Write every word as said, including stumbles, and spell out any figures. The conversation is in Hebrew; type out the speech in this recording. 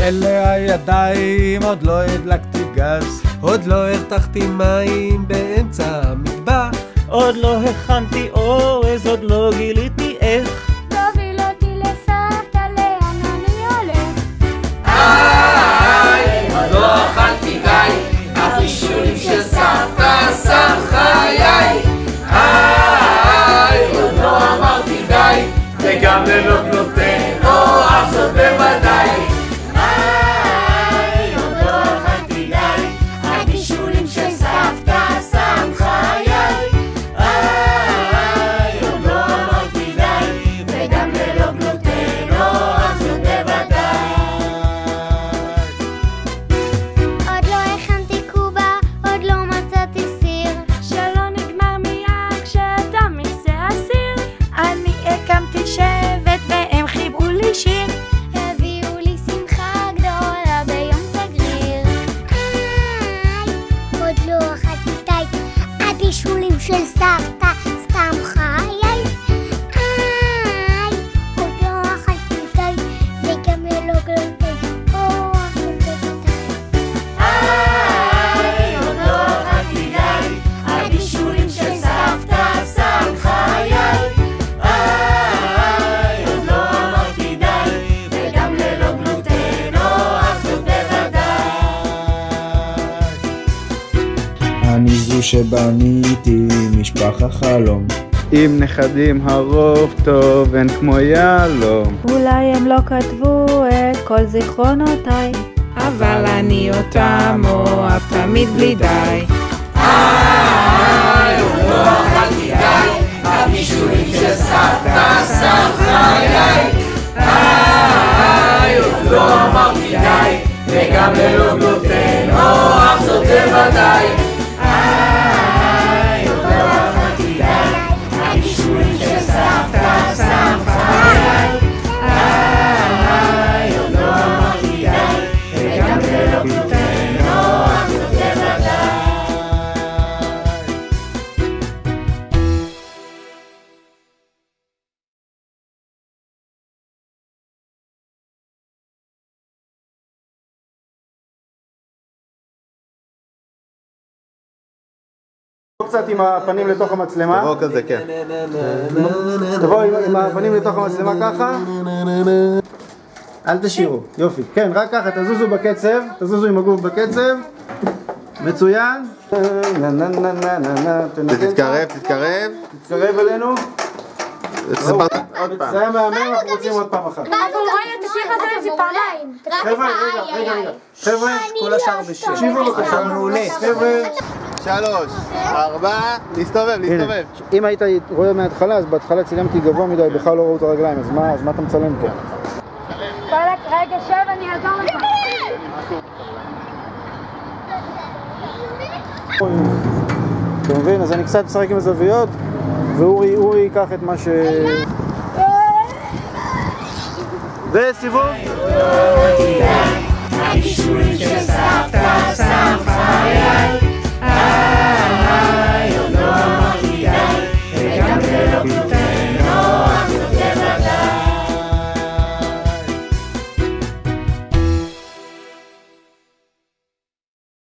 אלה הידיים, עוד לא הדלקתי גז, עוד לא הרתחתי מים באמצע המטבח, עוד לא הכנתי אורז, עוד לא גיליתי איך תוביל אותי לסבתא, לאן אני הולך? איי, עוד לא אכלתי גיא, הבישולים של סבתא שם חיי. איי, עוד לא אמרתי די, וגם ללא גלוטן, או אף זאת בוודאי. איי, עוד לא אכלתי די, הבישולים של סבתא שם חיי. איי, עוד לא אמרתי די, וגם ללא גלוטן, או אף זאת בוודאי. עוד לא הכנתי קובה, עוד לא מצאתי סיר, שלא נגמר מיד כשאתה מכסה הסיר. אני הקמתי שבט והם חיברו לי שיר, הביאו לי שמחה גדולה ביום סגריר. איי, עוד לא אכלתי די, הבישולים של סבתא סתם חיי. איי, עוד לא אכלתי די, וגם ללא גלוטן, או אף בוודאי. איי, עוד לא אכלתי די, הבישולים של סבתא שם חיי. איי, עוד לא אמרתי די, וגם ללא גלוטן, או אף זאת בוודאי. אני זו שבניתי משפחה חלום, עם נכדים הרוב טוב אין כמו יהלום. אולי הם לא כתבו את כל זיכרונותיי, אבל אני אותם אוהב תמיד בלי די. איי, עוד לא אכלתי די, הבישולים של סבתא שם חיי. איי, עוד לא אמרתי די, וגם ללא גלוטן, או אף זאת בוודאי. איי, עוד לא אכלתי די, הבישולים של סבתא שם חיי. איי, עוד לא אמרתי די, וגם ללא גלוטן, או אף זאת בוודאי. קצת עם הפנים לתוך המצלמה. תבוא כזה, כן. תבוא עם הפנים לתוך המצלמה ככה. אל תשאירו, יופי. כן, רק ככה, תזוזו בקצב, תזוזו עם הגוף בקצב. מצוין. תתקרב, תתקרב. תתקרב אלינו. עוד זה היה מהמם, אנחנו רוצים עוד פעם אחת. אבל רואים את השיר הזה איזה פעמיים. חבר'ה, רגע, רגע, רגע. חבר'ה, כל השאר בשיר. תקשיבו בבקשה. מעולה. חבר'ה. שלוש, ארבע, להסתובב, להסתובב. אם היית רואה מההתחלה, אז בהתחלה צילמתי גבוה מדי, בכלל לא ראו את הרגליים, אז מה, אז מה אתה מצלם פה? רגע שב אני אעזור לך. אתה מבין? אז אני קצת משחק עם הזוויות, ואורי, אורי ייקח את מה ש... וסיבוב! הבישולים של סבתא שם חיי.